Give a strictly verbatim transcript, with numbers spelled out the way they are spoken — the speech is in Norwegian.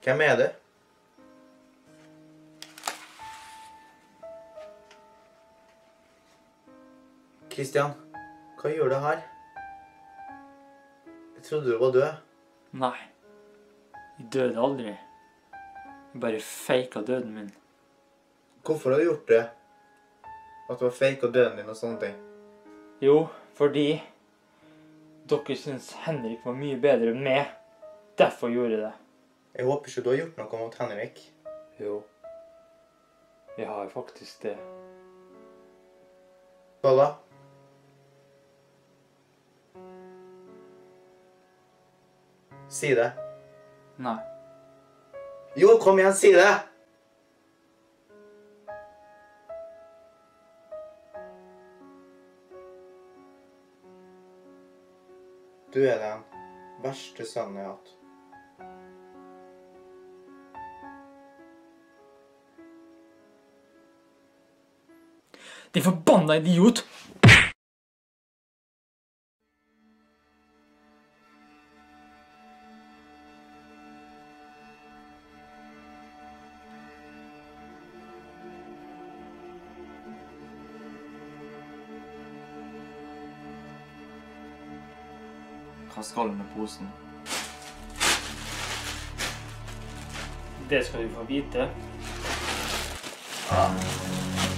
Hvem er du? Kristian, hva gjør du her? Jeg trodde du var død. Nei, jeg døde aldri. Jeg bare faket døden min. Hvorfor har du gjort det? At du har faket døden din og sånne ting? Jo, fordi dere synes Henrik var mye bedre enn meg. Derfor gjorde jeg det. Jeg håper ikke du har gjort noe mot Henrik. Jo, jeg har faktisk det. Hva da? Si det. Nei. Jo, kom igjen, si det! Du er den verste sønnen jeg har hatt. Din forbanna idiot! Hva skal du med posen? Det skal du få vite. Ja.